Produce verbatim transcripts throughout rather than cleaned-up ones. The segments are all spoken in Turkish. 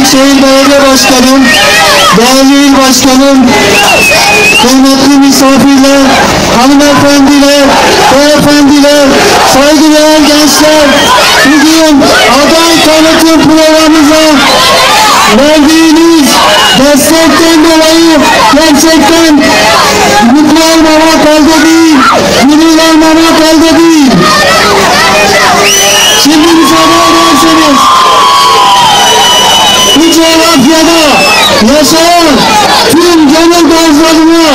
Büyükşehir Belediye Başkanım, değerli il başkanım, kıymetli misafirler, hanımefendiler, beyefendiler, saygıdeğer gençler, bugün aday tanıtım programımıza verdiğiniz destekten dolayı gerçekten mutlu olmamak elde değil, gurur olmamak elde değil. Şimdi müsaade ederseniz bu coğrafyada yaşayan tüm gönül dostlarıma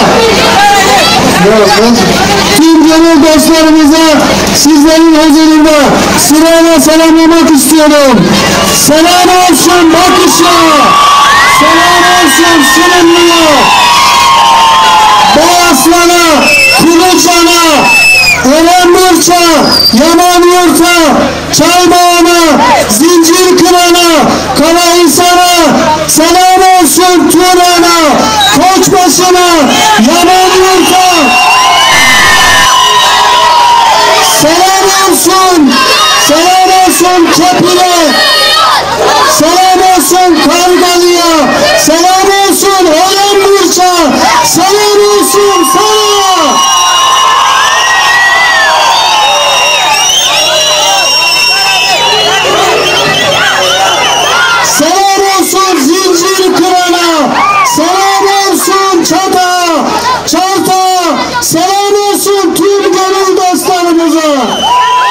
tüm gönül dostlarımıza sizlerin huzurunda sırayla selamlamak istiyorum. Selam olsun Bakış'a, selam olsun Sürümlü'ye, Boğazlan'a, Kılıçan'a, Erenburç'a, Yamanurt'a, Çaybağ'a, Zincirkıran'a, Karahisar'a, selam olsun Turan'a, Koçbaşı'na, Yamanurt'a, selam olsun, selam olsun Kepil'e, selam olsun Kargalı'ya, selam olsun Erenburç'a, selam olsun sana. Selam olsun Zincirkıran'a, selam olsun Çat'a, Çart'a, selam olsun tüm gönül dostlarımıza.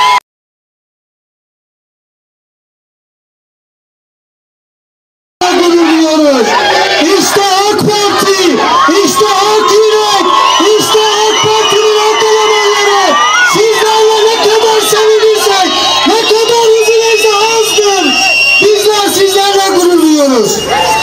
İşte AK Parti, işte AK Yürek, işte AK Parti'nin AK elemanları. Sizlerle ne kadar sevinirsek, ne kadar yüzünüzde azdır. Bizler sizlerle gurur duyuyoruz.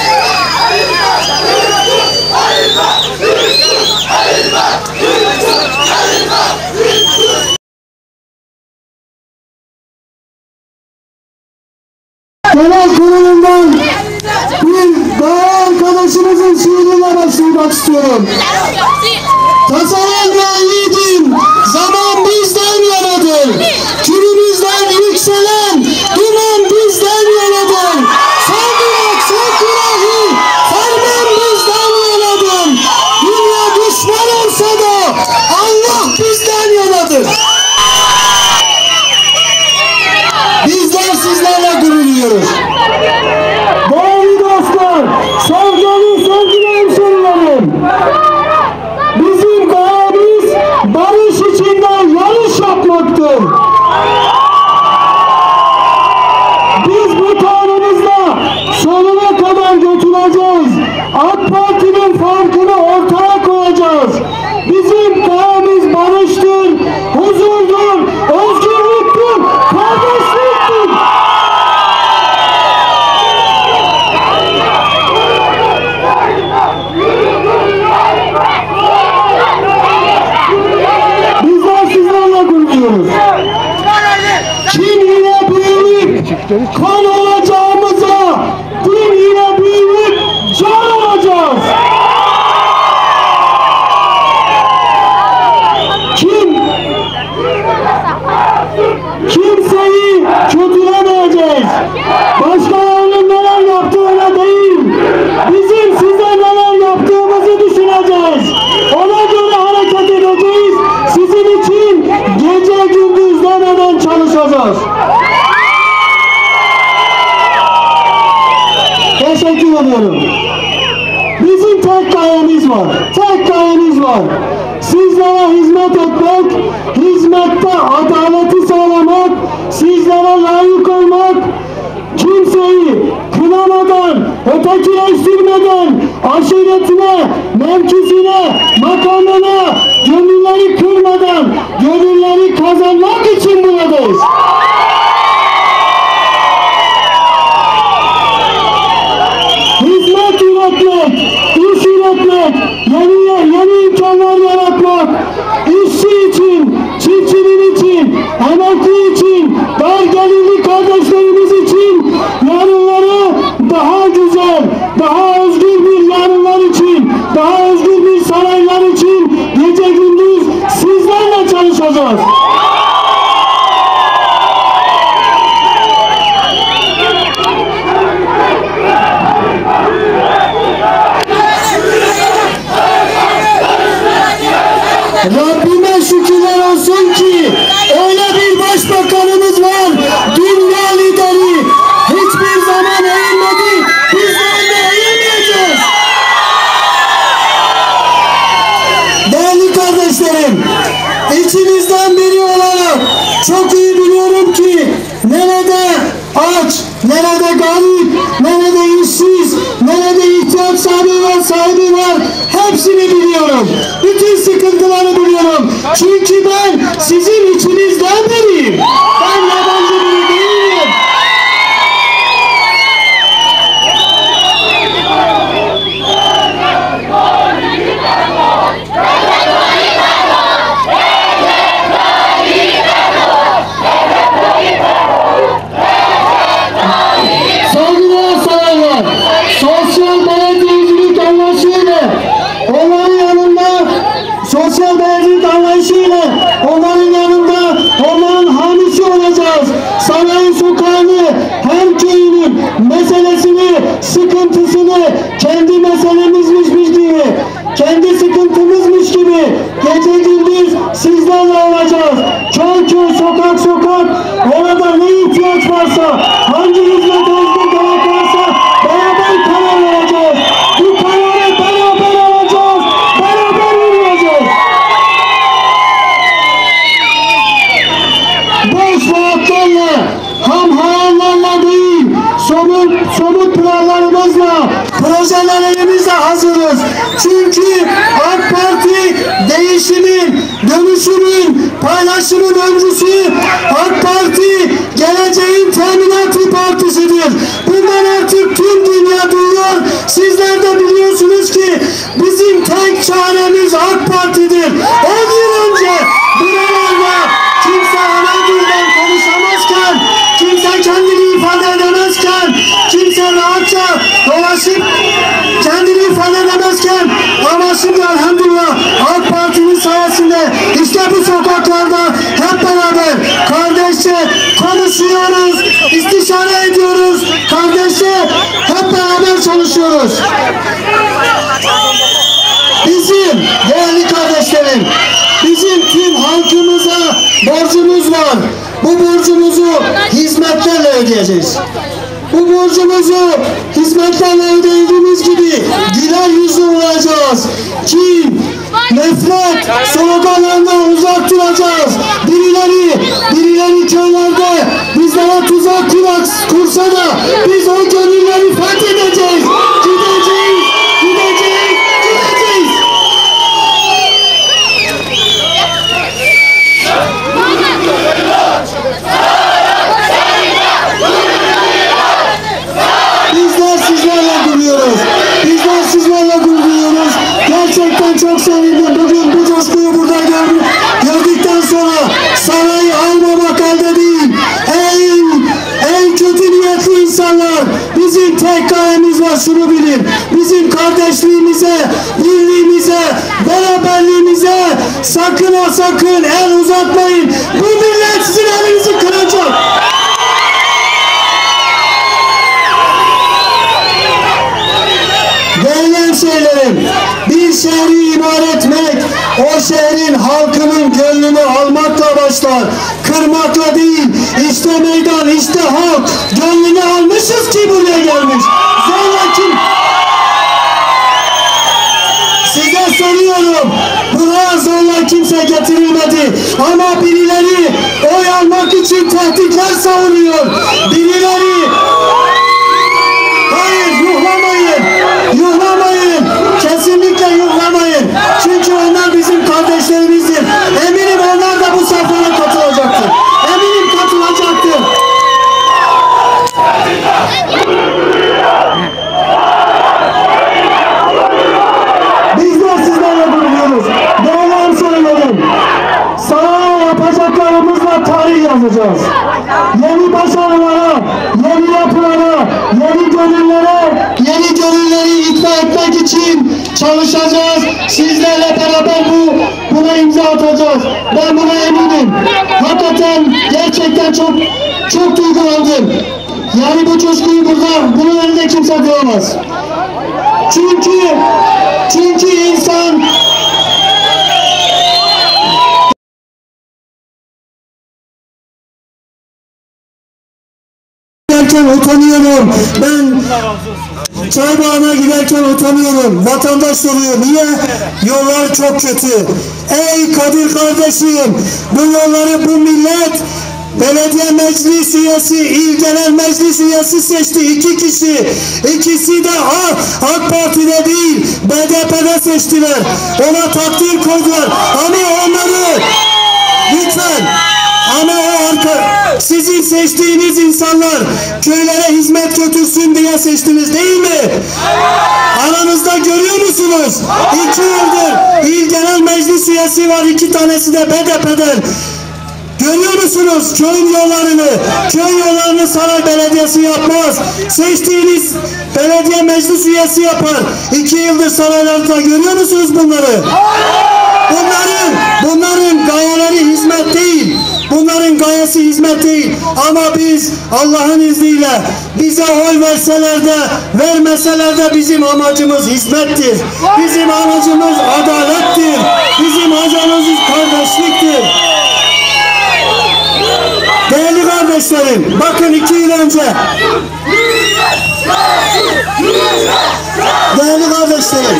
Genel kurulundan bir daha arkadaşımızın şiiriyle başlamak istiyorum. Tasaran ve yiğidim, zaman bizden yanadır. Külümüzden yükselen duman bizden yanadır. Saldırak sakurahi, ferman bizden yanadır. Dünya düşman olsa da Allah bizden yanadır. Bizler sizlerle gurur duyuyoruz. Değerli dostlar, sevgili sevgili hemşehrilerim, bizim gayemiz barış içinde yarış yapmaktır. Biz bu taarruzda sonuna kadar götüreceğiz. AK Parti'nin farkını ortaya koyacağız. Bizim gayemiz barıştır, huzurdur, özgürlüktür, kardeşliktir. Bizler sizlerle gururluyoruz. Kim ile büyük kan olacağımıza, din ile büyük can olacağız. Kim kimseyi kötülemeyeceğiz. Başkalarının neler yaptığına değil, bizim size neler yaptığımızı düşüneceğiz. Ona göre hareket edeceğiz. Sizin için gece gündüz demeden çalışacağız. Teşekkür ediyorum. Bizim tek gayemiz var. Tek gayemiz var. Sizlere hizmet etmek, hizmette adaleti sağlamak, sizlere layık olmak, kimseyi kınamadan, ötekileştirmeden, aşiretine, mevkisine, makamına, gönülleri kırmadan, gönülleri kazanmak için buradayız. Hizmet üretmek, iş üretmek, yeni, yeni imkanlar yaratmak, işçi için, çiftçinin için, emekli için, dar gelirli kardeşlerimiz için yarınları daha güzel, daha özgür bir yarınlar için, daha özgür bir saraylar için gece gündüz sizlerle çalışacağız. Çünkü ben sizin içinizden biriyim. Ben yabancı biri değilim. Saygılar saraylar. Sosyal belediyecilik anlayışıyla onların yanında sosyal belediyecilik anlayışıyla onların yanında onların hamisi olacağız. Sanayi sokağını hem köyünün meselesini, sıkıntısını kendi meselemizmiş gibi, kendi sıkıntımızmış gibi gece gündüz sizlerle olacağız. Köy köy, sokak sokak, orada ne ihtiyaç varsa, hangi hizmet özgür gerek varsa beraber karar vereceğiz. Bu kararı beraber alacağız, beraber yürüyeceğiz. Boş vaatlerle, ham hayallerle değil, somut, somut planlarımızla, projelerimizle hazırız. Çünkü AK Parti değişimin, dönüşümün, paylaşımın öncüsü, AK Parti geleceğin teminatı partisidir. Bundan artık tüm dünya duyuyor. Sizler de biliyorsunuz ki bizim tek çaremiz AK Parti'dir. on yıl önce buralarda kimse ana dilden konuşamazken, kimse kendini ifade edemezken, kimse rahatça dolaşıp kendini ifade edemezken, ama şimdi elhamdülillah AK Parti'nin sayesinde işte bu sokaklarda hep beraber kardeşçe konuşuyoruz, istişare ediyoruz, kardeşçe hep beraber çalışıyoruz. Bizim değerli kardeşlerim, bizim tüm halkımıza borcumuz var. Bu borcumuzu hizmetlerle ödeyeceğiz. Bu borcumuzu hizmetlerle ödediğimiz gibi güler yüzlü olacağız. Kin, nefret sloganlarından uzak duracağız. Birileri, birileri köylerde bizlere tuzak kurak kursa da biz o gönülleri fethedeceğiz. Gideceğiz, gideceğiz, gideceğiz. Bizler sizlerle duruyoruz. Bizler sizlerle duruyoruz. Gerçekten çok sevindim. Bugün bu coşkuyu burada gördüm. Gördükten sonra sarayı almamak elde değil. En, en kötü niyetli insanlar, bizim tek gayemiz var, şunu bilin. Bizim kardeşliğimize, birliğimize, beraberliğimize sakın ha sakın el uzatmayın. Bu millet sizin elinizi kıracak. Değerli hemşehrilerim, bir şehri imar etmek, o şehrin halkının gönlünü almakla başlar, kırmakla değil. İşte meydan, işte halk, gönlünü almışız ki buraya gelmiş. Zorla kim? Size soruyorum, buraya zorla kimse getirilmedi. Ama birileri oy almak için tehditler savuruyor. Birileri... Hayır, yuhlamayın, yuhlamayın, kesinlikle yuhlamayın. Çünkü onlar bizim kardeşlerimizdir. Eminim onlar da bu safhaya katılacaktır. Eminim katılacaktır. Bizler sizlerle duruyoruz. Değerli hemşehrilerim, saraya yapacaklarımızla tarih yazacağız. Yeni başarılara, yeni yapılara, yeni gönüllere, yeni gönülleri ikna etmek için çalışacağız. Sizlerle beraber bu buna imza atacağız. Ben buna eminim. Hakikaten gerçekten çok çok duygulandım. Yani bu coşkuyu burada, bunun önünde kimse duramaz. Çünkü çünkü insan giderken utanıyorum. Ben Çaybağı'na giderken utanıyorum. Vatandaş soruyor. Niye? Yollar çok kötü. Ey Kadir kardeşim, bu yolları bu millet belediye meclis üyesi, il genel meclis üyesi seçti. İki kişi. İkisi de AK, AK Parti'de değil, B D P'de seçtiler. Ona takdir koydular. Ama onları lütfen, ama o arka, sizin seçtiğiniz insanlar köylere hizmet götürsün diye seçtiniz değil mi? Aranızda görüyor musunuz? İki yıldır il genel meclis üyesi var, iki tanesi de B D P'den. Görüyor musunuz köyün yollarını? Köy yollarını Saray Belediyesi yapmaz. Seçtiğiniz belediye meclis üyesi yapar. İki yıldır saraylarda görüyor musunuz bunları? Bunların, bunların gayeleri hizmet değil. Bunların gayesi hizmet değil. Ama biz Allah'ın izniyle bize oy verseler de vermeseler de bizim amacımız hizmettir. Bizim amacımız adalettir. Bizim amacımız kardeşliktir. Değerli kardeşlerim, bakın iki yıl önce değerli kardeşlerim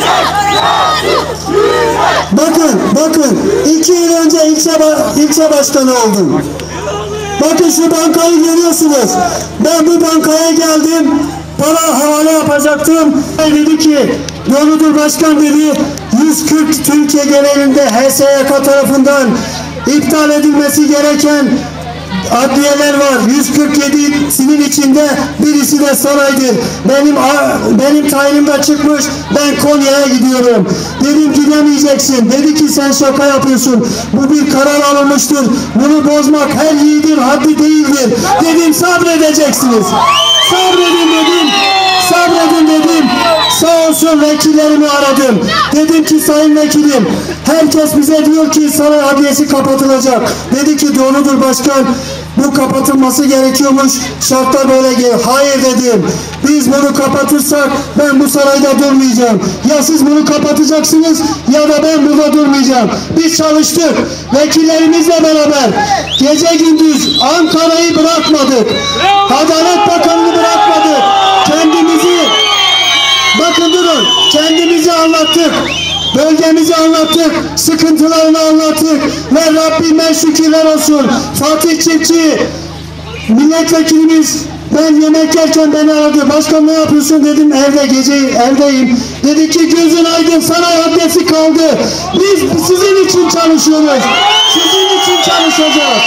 bakın bakın iki yıl önce ilçe, ilçe başkanı oldum. Bakın şu bankayı görüyorsunuz. Ben bu bankaya geldim, para havale yapacaktım. Dedi ki, Doğrudur Başkan dedi, yüz kırk Türkiye genelinde H S Y K tarafından iptal edilmesi gereken adliyeler var. yüz kırk yedisinin içinde birisi de saraydır. Benim benim tayinimde çıkmış. Ben Konya'ya gidiyorum. Dedim gidemeyeceksin. Dedi ki sen şaka yapıyorsun. Bu bir karar alınmıştır. Bunu bozmak her yiğidin haddi değildir. Dedim sabredeceksiniz. Sabredin dedim. Sabredin dedim. Sağ olsun vekillerimi aradım. Dedim ki sayın vekilim, herkes bize diyor ki saray adliyesi kapatılacak. Dedi ki doğrudur başkan, bu kapatılması gerekiyormuş. Şartlar böyle geliyor. Hayır dedim. Biz bunu kapatırsak ben bu sarayda durmayacağım. Ya siz bunu kapatacaksınız ya da ben burada durmayacağım. Biz çalıştık. Vekillerimizle beraber gece gündüz Ankara'yı bırakmadık. Adalet Bakanı'nı bırakmadık. Kendimizi bakın durun. Kendimizi anlattık. Bölgemizi anlattık, sıkıntılarını anlattık ve Rabbime şükürler olsun. Fatih Çiftçi milletvekilimiz ben yemek yerken beni aradı. Başkan ne yapıyorsun dedim, evde gece evdeyim. Dedi ki gözün aydın, saray adresi kaldı. Biz sizin için çalışıyoruz. Sizin için çalışacağız.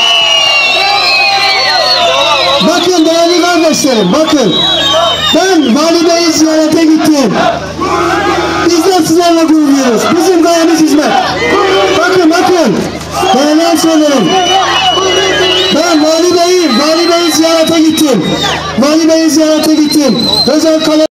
Bakın değerli kardeşlerim, bakın. Ben Vali Bey'i ziyarete gittim. Biz de sizlerle gururluyoruz. Bizim gayemiz hizmet. Bakın bakın. Değerli hemşehrilerim. Ben Vali Bey'i, Vali Bey'i ziyarete gittim. Vali Bey'i ziyarete gittim. Özel kalem